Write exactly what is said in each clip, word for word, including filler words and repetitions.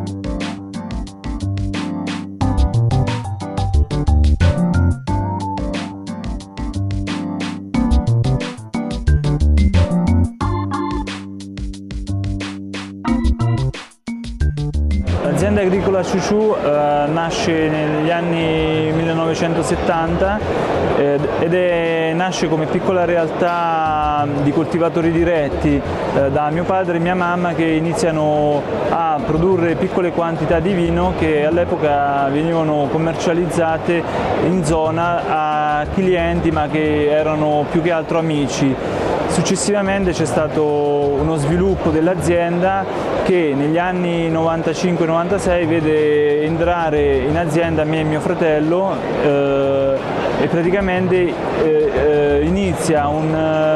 L'azienda agricola Ciuciù eh, nasce negli anni millenovecentosettanta eh, ed è, nasce come piccola realtà di coltivatori diretti eh, da mio padre e mia mamma, che iniziano a produrre piccole quantità di vino che all'epoca venivano commercializzate in zona a clienti, ma che erano più che altro amici. Successivamente c'è stato uno sviluppo dell'azienda che negli anni novantacinque novantasei vede entrare in azienda me e mio fratello eh, e praticamente eh, eh, inizia un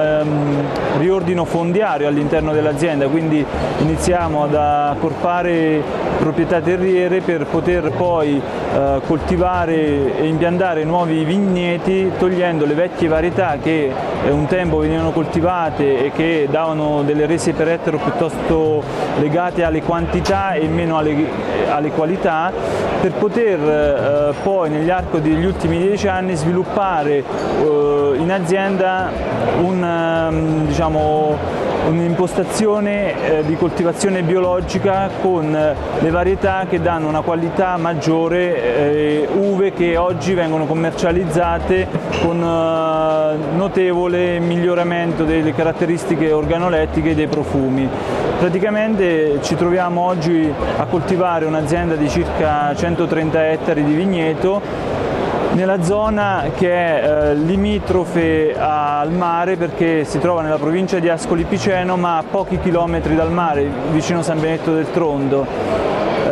eh, riordino fondiario all'interno dell'azienda, quindi iniziamo ad accorpare proprietà terriere per poter poi eh, coltivare e impiantare nuovi vigneti, togliendo le vecchie varietà che eh, un tempo venivano coltivate e che davano delle rese per ettaro piuttosto legate alle quantità e meno alle, alle qualità, per poter eh, poi negli arco degli ultimi dieci anni sviluppare eh, in azienda un, um, diciamo, un'impostazione eh, di coltivazione biologica con eh, le varietà che danno una qualità maggiore, eh, uve che oggi vengono commercializzate con eh, notevole miglioramento delle caratteristiche organolettiche e dei profumi. Praticamente ci troviamo oggi a coltivare un'azienda di circa centotrenta ettari di vigneto nella zona che è eh, limitrofe al mare, perché si trova nella provincia di Ascoli Piceno, ma a pochi chilometri dal mare, vicino San Benedetto del Tronto, eh,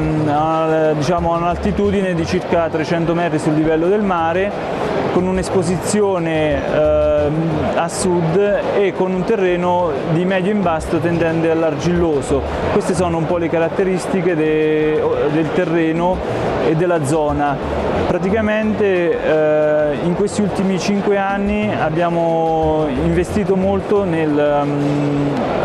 a, diciamo, a un'altitudine di circa trecento metri sul livello del mare, con un'esposizione eh, a sud e con un terreno di medio imbasto tendente all'argilloso. Queste sono un po' le caratteristiche de, del terreno e della zona. Praticamente eh, in questi ultimi cinque anni abbiamo investito molto nel, um,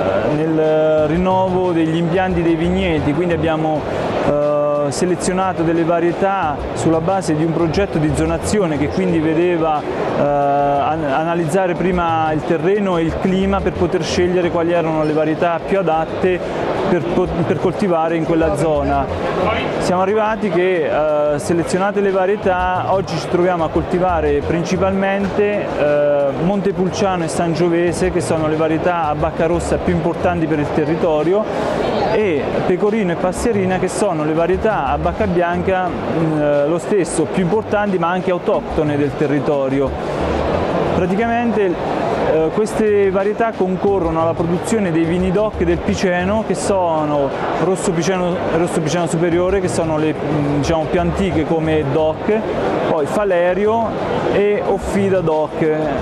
nel rinnovo degli impianti dei vigneti, quindi abbiamo eh, selezionato delle varietà sulla base di un progetto di zonazione che quindi vedeva eh, analizzare prima il terreno e il clima per poter scegliere quali erano le varietà più adatte per, per coltivare in quella zona. Siamo arrivati che eh, selezionate le varietà, oggi ci troviamo a coltivare principalmente eh, Montepulciano e Sangiovese, che sono le varietà a bacca rossa più importanti per il territorio, e Pecorino e Passerina, che sono le varietà a bacca bianca eh, lo stesso, più importanti ma anche autoctone del territorio. Praticamente eh, queste varietà concorrono alla produzione dei vini DOC del Piceno, che sono Rosso Piceno, Rosso Piceno Superiore, che sono le diciamo, più antiche come DOC, poi Falerio e Offida DOC,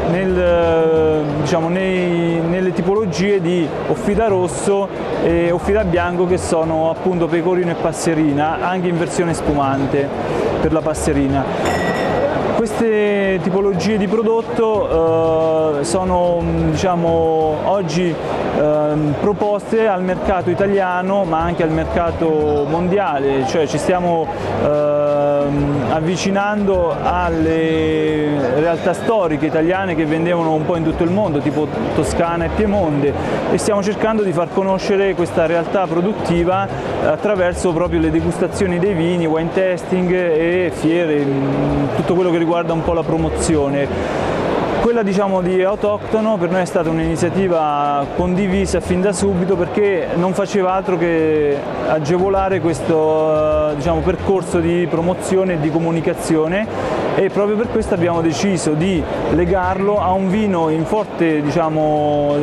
nel, diciamo, nei, nelle tipologie di Offida Rosso e Offida Bianco, che sono appunto Pecorino e Passerina, anche in versione spumante per la Passerina. Queste tipologie di prodotto eh, sono diciamo, oggi eh, proposte al mercato italiano ma anche al mercato mondiale, cioè ci stiamo eh, avvicinando alle realtà storiche italiane che vendevano un po' in tutto il mondo, tipo Toscana e Piemonte, e stiamo cercando di far conoscere questa realtà produttiva attraverso proprio le degustazioni dei vini, wine testing e fiere, tutto quello che riguarda un po' la promozione. Quella diciamo, di autoctono per noi è stata un'iniziativa condivisa fin da subito, perché non faceva altro che agevolare questo diciamo, percorso di promozione e di comunicazione, e proprio per questo abbiamo deciso di legarlo a un vino in forte diciamo,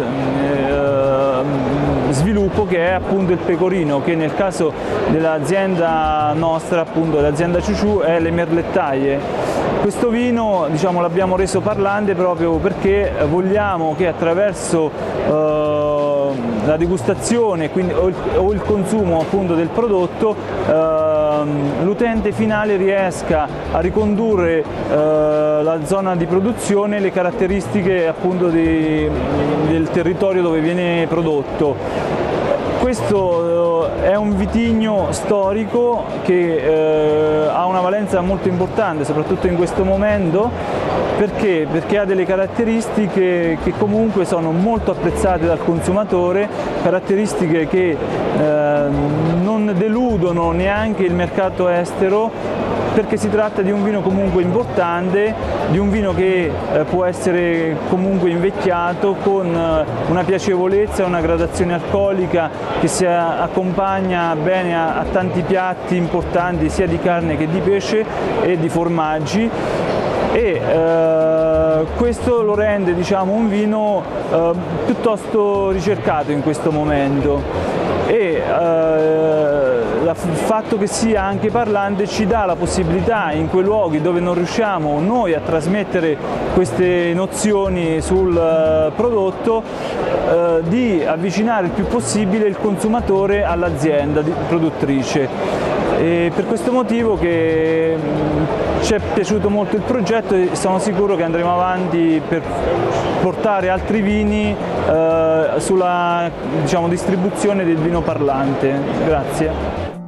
eh, sviluppo, che è appunto il Pecorino, che nel caso dell'azienda nostra, appunto l'azienda Ciuciù, è le Merlettaie. Questo vino diciamo, l'abbiamo reso parlante proprio perché vogliamo che attraverso eh, la degustazione quindi, o, il, o il consumo appunto, del prodotto eh, l'utente finale riesca a ricondurre eh, la zona di produzione, le caratteristiche appunto di, del territorio dove viene prodotto. questo è un vitigno storico che eh, ha una valenza molto importante, soprattutto in questo momento. Perché? Perché ha delle caratteristiche che comunque sono molto apprezzate dal consumatore, caratteristiche che eh, non deludono neanche il mercato estero, perché si tratta di un vino comunque importante, di un vino che eh, può essere comunque invecchiato con eh, una piacevolezza, una gradazione alcolica che si accompagna bene a, a tanti piatti importanti sia di carne che di pesce e di formaggi. E eh, questo lo rende, diciamo, un vino eh, piuttosto ricercato in questo momento, e eh, il fatto che sia anche parlante ci dà la possibilità, in quei luoghi dove non riusciamo noi a trasmettere queste nozioni sul eh, prodotto, eh, di avvicinare il più possibile il consumatore all'azienda produttrice. E per questo motivo che ci è piaciuto molto il progetto e sono sicuro che andremo avanti per portare altri vini eh, sulla, diciamo, distribuzione del vino parlante. Grazie.